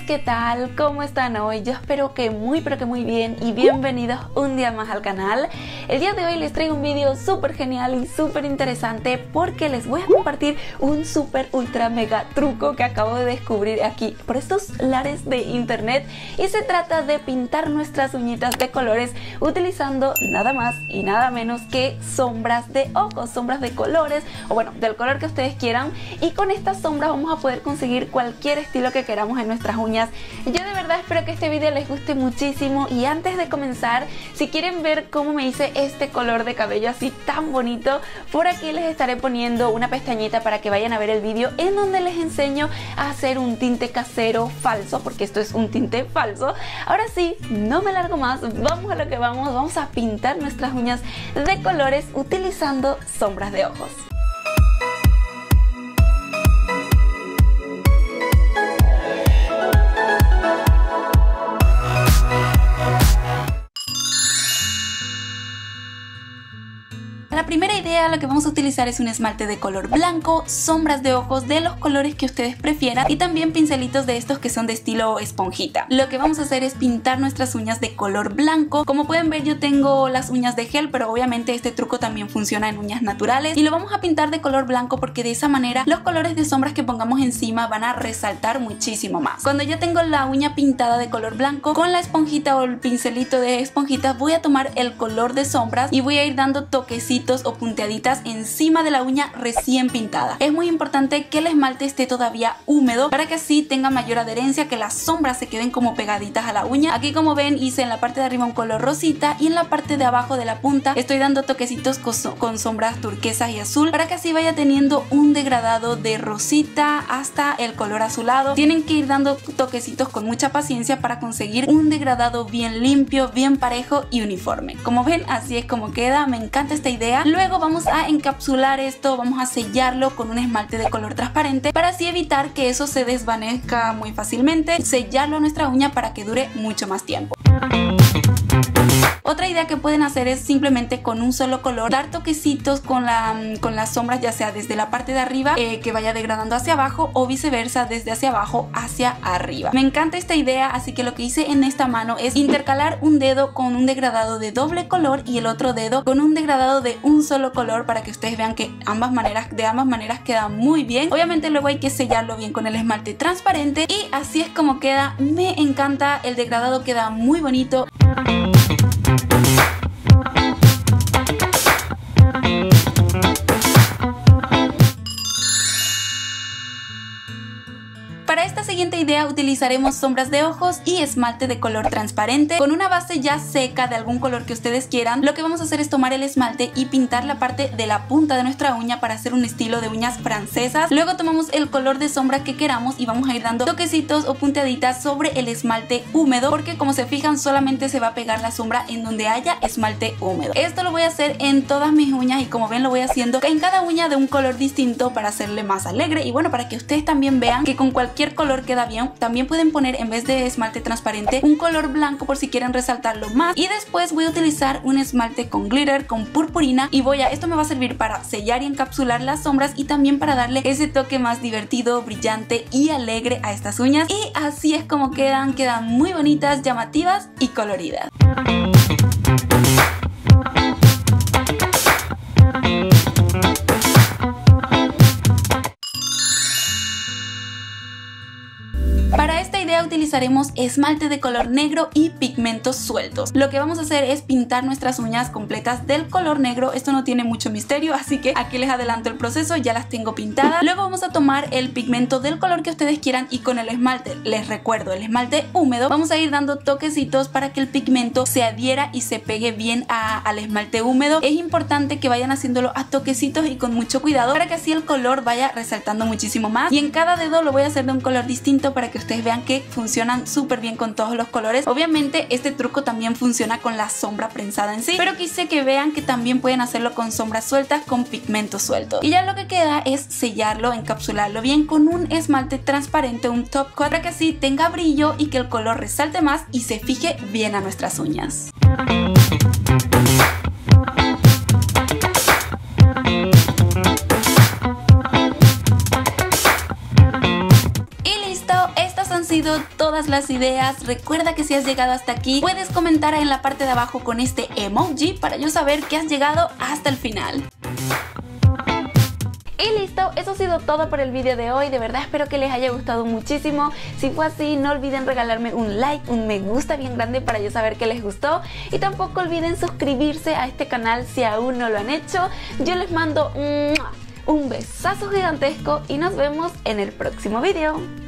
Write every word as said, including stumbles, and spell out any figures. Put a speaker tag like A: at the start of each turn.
A: ¿qué tal? ¿Cómo están hoy? Yo espero que muy pero que muy bien y bienvenidos un día más al canal. El día de hoy les traigo un vídeo súper genial y súper interesante porque les voy a compartir un súper ultra mega truco que acabo de descubrir aquí por estos lares de internet, y se trata de pintar nuestras uñitas de colores utilizando nada más y nada menos que sombras de ojos, sombras de colores o bueno, del color que ustedes quieran, y con estas sombras vamos a poder conseguir cualquier estilo que queramos en nuestras uñas. Yo de verdad espero que este video les guste muchísimo, y antes de comenzar, si quieren ver cómo me hice este color de cabello así tan bonito, por aquí les estaré poniendo una pestañita para que vayan a ver el vídeo en donde les enseño a hacer un tinte casero falso, porque esto es un tinte falso. Ahora sí, no me largo más, vamos a lo que vamos, vamos a pintar nuestras uñas de colores utilizando sombras de ojos. La primera idea, lo que vamos a utilizar es un esmalte de color blanco, sombras de ojos de los colores que ustedes prefieran y también pincelitos de estos que son de estilo esponjita. Lo que vamos a hacer es pintar nuestras uñas de color blanco. Como pueden ver, yo tengo las uñas de gel, pero obviamente este truco también funciona en uñas naturales, y lo vamos a pintar de color blanco porque de esa manera los colores de sombras que pongamos encima van a resaltar muchísimo más. Cuando ya tengo la uña pintada de color blanco, con la esponjita o el pincelito de esponjita voy a tomar el color de sombras y voy a ir dando toquecitos o punteaditas encima de la uña recién pintada. Es muy importante que el esmalte esté todavía húmedo para que así tenga mayor adherencia, que las sombras se queden como pegaditas a la uña. Aquí, como ven, hice en la parte de arriba un color rosita y en la parte de abajo de la punta estoy dando toquecitos con sombras turquesas y azul para que así vaya teniendo un degradado de rosita hasta el color azulado. Tienen que ir dando toquecitos con mucha paciencia para conseguir un degradado bien limpio, bien parejo y uniforme. Como ven, así es como queda. Me encanta esta idea. Luego vamos a encapsular esto, vamos a sellarlo con un esmalte de color transparente para así evitar que eso se desvanezca muy fácilmente, sellarlo a nuestra uña para que dure mucho más tiempo. Otra idea que pueden hacer es simplemente con un solo color dar toquecitos con, la, con las sombras, ya sea desde la parte de arriba eh, que vaya degradando hacia abajo, o viceversa, desde hacia abajo hacia arriba. Me encanta esta idea, así que lo que hice en esta mano es intercalar un dedo con un degradado de doble color y el otro dedo con un degradado de un solo color para que ustedes vean que ambas maneras, de ambas maneras queda muy bien. Obviamente luego hay que sellarlo bien con el esmalte transparente, y así es como queda. Me encanta, el degradado queda muy bonito. Para esta siguiente idea utilizaremos sombras de ojos y esmalte de color transparente con una base ya seca de algún color que ustedes quieran. Lo que vamos a hacer es tomar el esmalte y pintar la parte de la punta de nuestra uña para hacer un estilo de uñas francesas. Luego tomamos el color de sombra que queramos y vamos a ir dando toquecitos o punteaditas sobre el esmalte húmedo, porque como se fijan solamente se va a pegar la sombra en donde haya esmalte húmedo. Esto lo voy a hacer en todas mis uñas, y como ven lo voy haciendo en cada uña de un color distinto para hacerle más alegre, y bueno, para que ustedes también vean que con cualquier color queda bien. También pueden poner, en vez de esmalte transparente, un color blanco por si quieren resaltarlo más. Y después voy a utilizar un esmalte con glitter, con purpurina, y voy a, esto me va a servir para sellar y encapsular las sombras y también para darle ese toque más divertido, brillante y alegre a estas uñas. Y así es como quedan, quedan muy bonitas, llamativas y coloridas. Para esta idea utilizaremos esmalte de color negro y pigmentos sueltos. Lo que vamos a hacer es pintar nuestras uñas completas del color negro. Esto no tiene mucho misterio, así que aquí les adelanto el proceso, ya las tengo pintadas. Luego vamos a tomar el pigmento del color que ustedes quieran y con el esmalte, les recuerdo, el esmalte húmedo, vamos a ir dando toquecitos para que el pigmento se adhiera y se pegue bien a, al esmalte húmedo. Es importante que vayan haciéndolo a toquecitos y con mucho cuidado para que así el color vaya resaltando muchísimo más. Y en cada dedo lo voy a hacer de un color distinto para que ustedes vean que funcionan súper bien con todos los colores. Obviamente este truco también funciona con la sombra prensada en sí, pero quise que vean que también pueden hacerlo con sombras sueltas, con pigmento suelto. Y ya lo que queda es sellarlo, encapsularlo bien con un esmalte transparente, un top coat, para que así tenga brillo y que el color resalte más y se fije bien a nuestras uñas. sido todas las ideas. Recuerda que si has llegado hasta aquí, puedes comentar en la parte de abajo con este emoji para yo saber que has llegado hasta el final. Y listo, eso ha sido todo por el vídeo de hoy. De verdad espero que les haya gustado muchísimo. Si fue así, no olviden regalarme un like, un me gusta bien grande para yo saber que les gustó. Y tampoco olviden suscribirse a este canal si aún no lo han hecho. Yo les mando un besazo gigantesco y nos vemos en el próximo vídeo.